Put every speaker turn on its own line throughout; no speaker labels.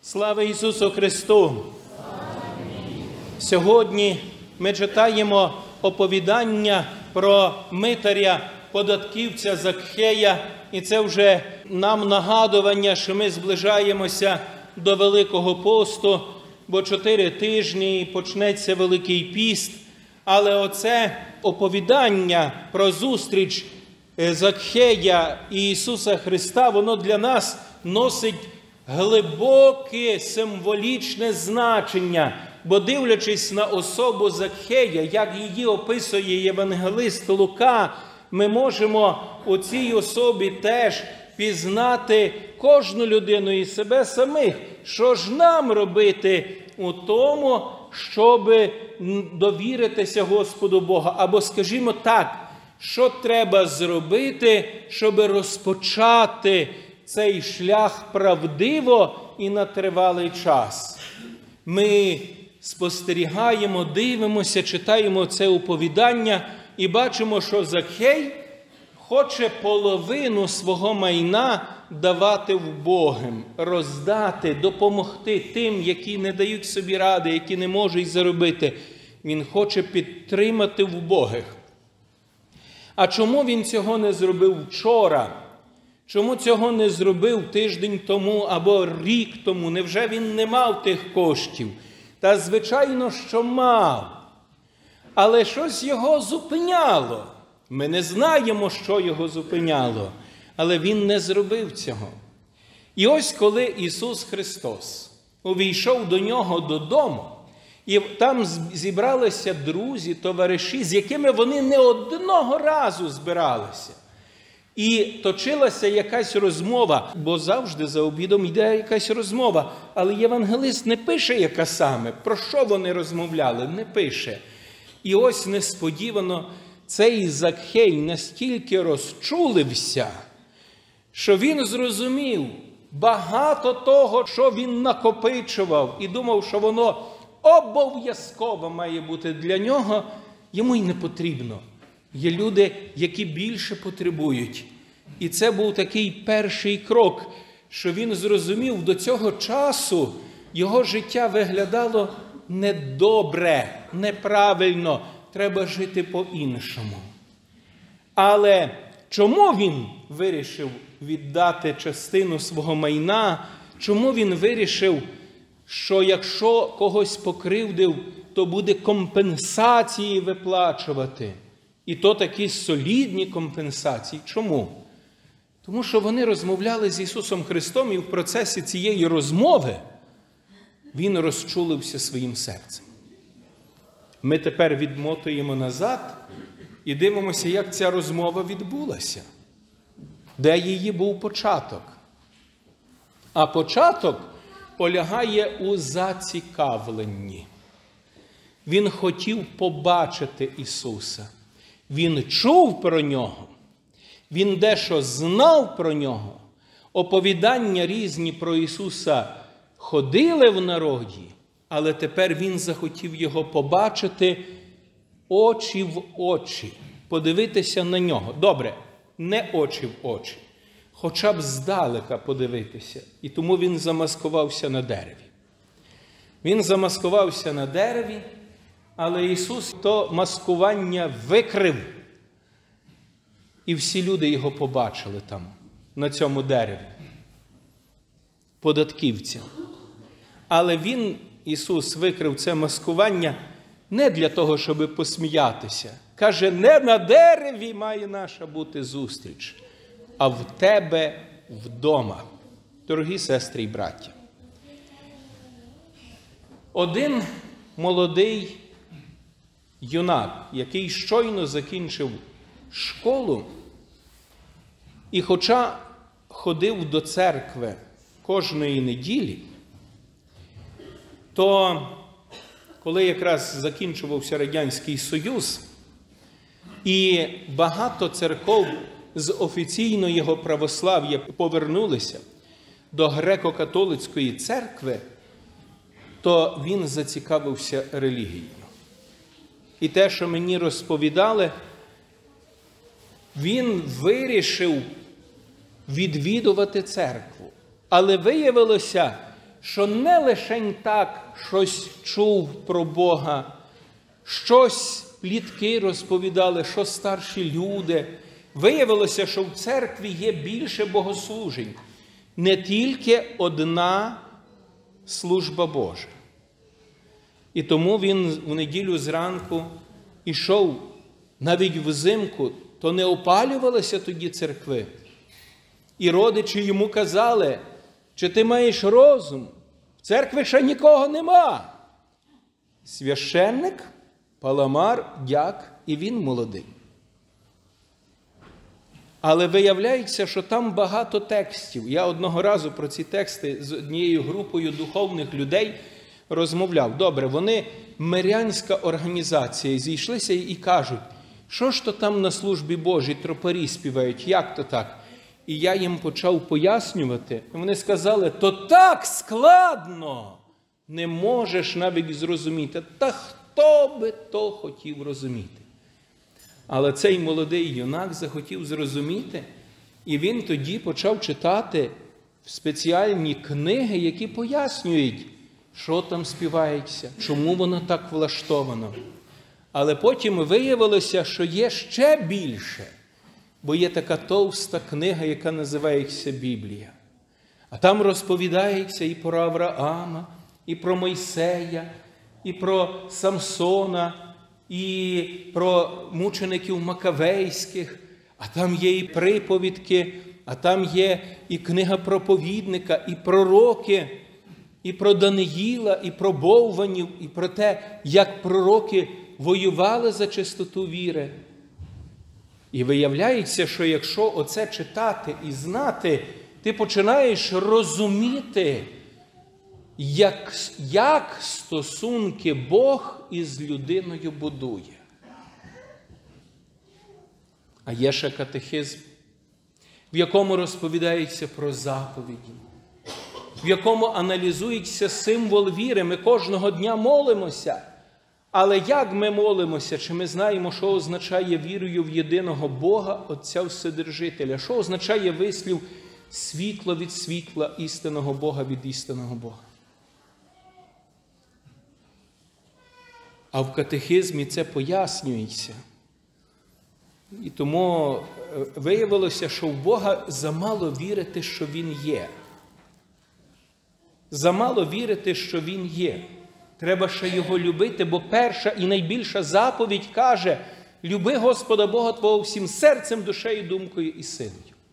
Слава Ісусу Христу! Сьогодні ми читаємо оповідання про митаря-податківця Закхея, і це вже нам нагадування, що ми зближаємося до Великого посту, бо 4 тижні і почнеться Великий піст. Але оце оповідання про зустріч Закхея і Ісуса Христа, воно для нас носить глибоке символічне значення, бо дивлячись на особу Закхея, як її описує євангелист Лука, ми можемо у цій особі теж пізнати кожну людину і себе самих. Що ж нам робити у тому, щоб довіритися Господу Богу? Або, скажімо так, що треба зробити, щоб розпочати цей шлях правдиво і на тривалий час? Ми спостерігаємо, дивимося, читаємо це оповідання і бачимо, що Закхей хоче половину свого майна давати вбогим, роздати, допомогти тим, які не дають собі ради, які не можуть заробити. Він хоче підтримати вбогих. А чому він цього не зробив вчора? Чому цього не зробив тиждень тому або рік тому? Невже він не мав тих коштів? Та, звичайно, що мав. Але щось його зупиняло. Ми не знаємо, що його зупиняло. Але він не зробив цього. І ось коли Ісус Христос увійшов до нього додому, і там зібралися друзі, товариші, з якими вони не одного разу збиралися. І точилася якась розмова, бо завжди за обідом йде якась розмова. Але євангелист не пише, яка саме, про що вони розмовляли, не пише. І ось несподівано цей Закхей настільки розчулився, що він зрозумів багато того, що він накопичував, і думав, що воно обов'язково має бути для нього, йому й не потрібно. Є люди, які більше потребують. І це був такий перший крок, що він зрозумів, до цього часу його життя виглядало недобре, неправильно, треба жити по-іншому. Але чому він вирішив віддати частину свого майна? Чому він вирішив, що якщо когось покривдив, то буде компенсації виплачувати? І то такі солідні компенсації. Чому? Тому що вони розмовляли з Ісусом Христом, і в процесі цієї розмови він розчулився своїм серцем. Ми тепер відмотуємо назад і дивимося, як ця розмова відбулася. Де її був початок? А початок полягає у зацікавленні. Він хотів побачити Ісуса. Він чув про Нього. Він дещо знав про Нього. Оповідання різні про Ісуса ходили в народі, але тепер він захотів Його побачити очі в очі, подивитися на Нього. Добре, не очі в очі, хоча б здалека подивитися. І тому він замаскувався на дереві. Він замаскувався на дереві, але Ісус то маскування викрив. І всі люди Його побачили там, на цьому дереві. Податківця. Але Він, Ісус, викрив це маскування не для того, щоб посміятися. Каже, не на дереві має наша бути зустріч, а в тебе вдома. Дорогі сестри і браття. Один молодий юнак, який щойно закінчив школу, і хоча ходив до церкви кожної неділі, то коли якраз закінчувався Радянський Союз, і багато церков з офіційного його православ'я повернулися до греко-католицької церкви, то він зацікавився релігією. І те, що мені розповідали, він вирішив відвідувати церкву. Але виявилося, що не лише так щось чув про Бога, щось плітки розповідали, що старші люди. Виявилося, що в церкві є більше богослужень. Не тільки одна служба Божа. І тому він в неділю зранку ішов, навіть взимку, то не опалювалися тоді церкви. І родичі йому казали, чи ти маєш розум? В церкві ще нікого нема. Священник, паламар, дяк, і він молодий. Але виявляється, що там багато текстів. Я одного разу про ці тексти з однією групою духовних людей розмовляв. Добре, вони мирянська організація, зійшлися і кажуть, що ж то там на службі Божій тропарі співають, як то так? І я їм почав пояснювати, і вони сказали, то так складно, не можеш навіть зрозуміти. Та хто би то хотів розуміти? Але цей молодий юнак захотів зрозуміти, і він тоді почав читати спеціальні книги, які пояснюють, що там співається, чому воно так влаштовано. Але потім виявилося, що є ще більше, бо є така товста книга, яка називається Біблія. А там розповідається і про Авраама, і про Мойсея, і про Самсона, і про мучеників Макавейських, а там є і приповідки, а там є і книга проповідника, і пророки, і про Даниїла, і про Бовванів, і про те, як пророки воювали за чистоту віри. І виявляється, що якщо оце читати і знати, ти починаєш розуміти, як стосунки Бог із людиною будує. А є ще катехизм, в якому розповідається про заповіді, в якому аналізується символ віри. Ми кожного дня молимося. Але як ми молимося? Чи ми знаємо, що означає вірою в єдиного Бога, Отця Вседержителя? Що означає вислів світло від світла, істинного Бога від істинного Бога? А в катехизмі це пояснюється. І тому виявилося, що в Бога замало вірити, що Він є. Замало вірити, що Він є. Треба ще Його любити, бо перша і найбільша заповідь каже: люби Господа Бога твого всім серцем, душею, думкою і силою.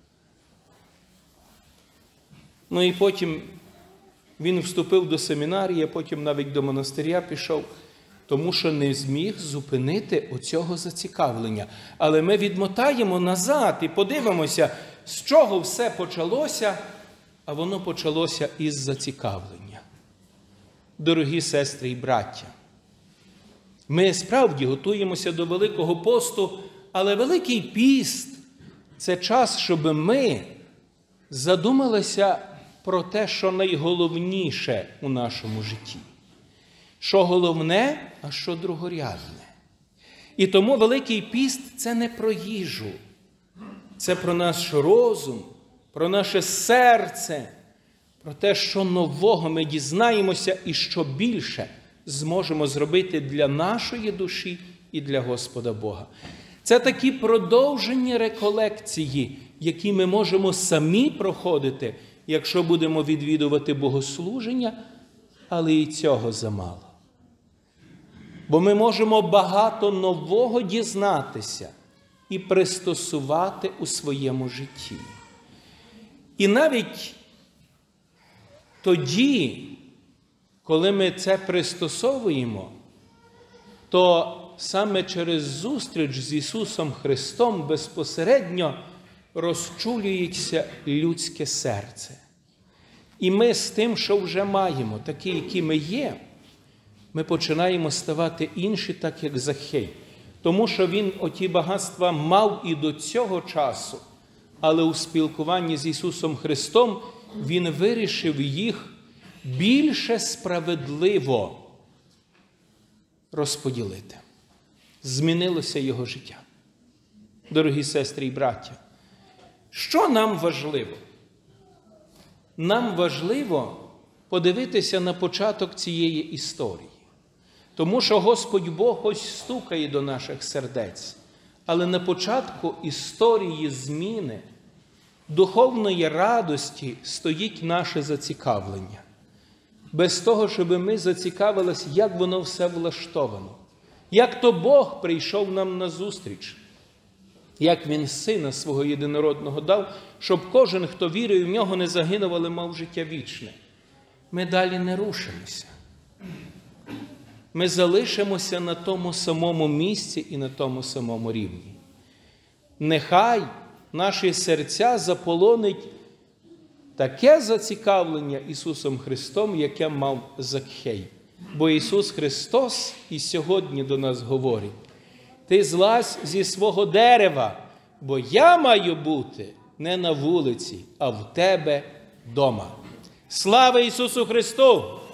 Ну і потім він вступив до семінарії, а потім навіть до монастиря пішов, тому що не зміг зупинити оцього зацікавлення. Але ми відмотаємо назад і подивимося, з чого все почалося, а воно почалося із зацікавлення. Дорогі сестри і браття, ми справді готуємося до Великого посту, але Великий піст – це час, щоб ми задумалися про те, що найголовніше у нашому житті. Що головне, а що другорядне. І тому Великий піст – це не про їжу, це про наш розум, про наше серце, про те, що нового ми дізнаємося і що більше зможемо зробити для нашої душі і для Господа Бога. Це такі продовжені реколекції, які ми можемо самі проходити, якщо будемо відвідувати богослуження, але і цього замало. Бо ми можемо багато нового дізнатися і пристосувати у своєму житті. І навіть тоді, коли ми це пристосовуємо, то саме через зустріч з Ісусом Христом безпосередньо розчулюється людське серце. І ми з тим, що вже маємо, такі, які ми є, ми починаємо ставати інші, так як Захей. Тому що він оті багатства мав і до цього часу, але у спілкуванні з Ісусом Христом він вирішив їх більше справедливо розподілити. Змінилося його життя. Дорогі сестри і браття, що нам важливо? Нам важливо, подивитися на початок цієї історії. Тому що Господь Бог ось стукає до наших сердець. Але на початку історії зміни, духовної радості стоїть наше зацікавлення. Без того, щоб ми зацікавилися, як воно все влаштовано. Як то Бог прийшов нам назустріч. Як Він Сина Свого Єдинородного дав, щоб кожен, хто вірує в Нього, не загинув, але мав життя вічне. Ми далі не рушимося. Ми залишимося на тому самому місці і на тому самому рівні. Нехай наші серця заполонить таке зацікавлення Ісусом Христом, яке мав Закхей. Бо Ісус Христос і сьогодні до нас говорить: ти злазь зі свого дерева, бо я маю бути не на вулиці, а в тебе дома. Слава Ісусу Христу!